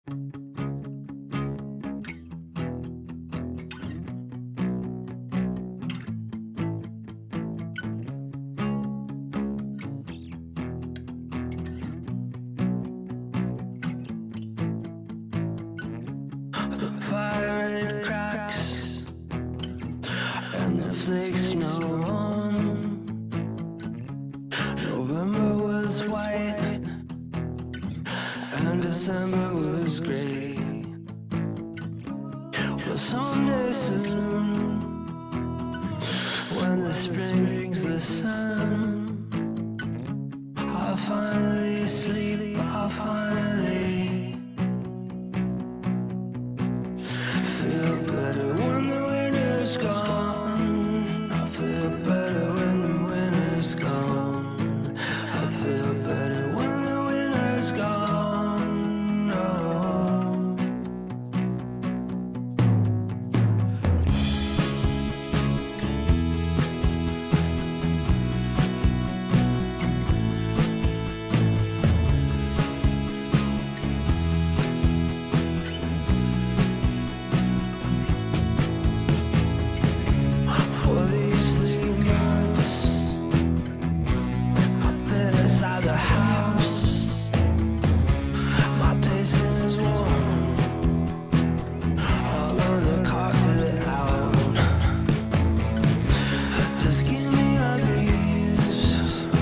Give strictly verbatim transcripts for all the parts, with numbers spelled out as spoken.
Fire cracks and the flakes snow on. November was white and December was gray. Well, someday soon, when the spring brings the sun, I'll finally sleep, I'll finally feel better when the winter's gone. I feel better when the winter's gone. I feel better when the winter's gone. Oh. For these three months, I've been inside the house. My pacing is warm, all on the carpet out. Just give me a breeze,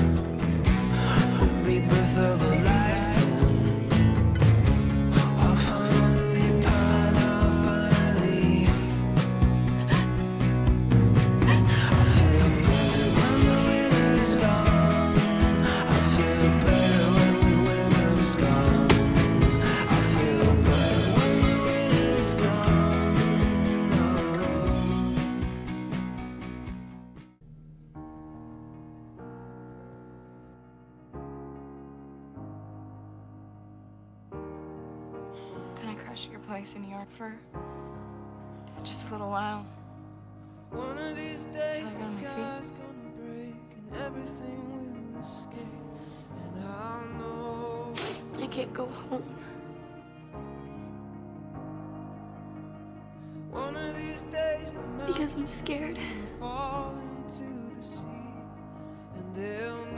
rebirth of a life. I'll finally find, I'll finally. I feel better when the winter's gone. I feel better when the winter's gone. I feel better when the winter's gone. Can I crash at your place in New York for just a little while? One of these days the Till I get on my feet. sky's gonna break and everything will escape. And I'll know I can't go home. one of these days the Because I'm scared. mountains will fall into the sea. And they'll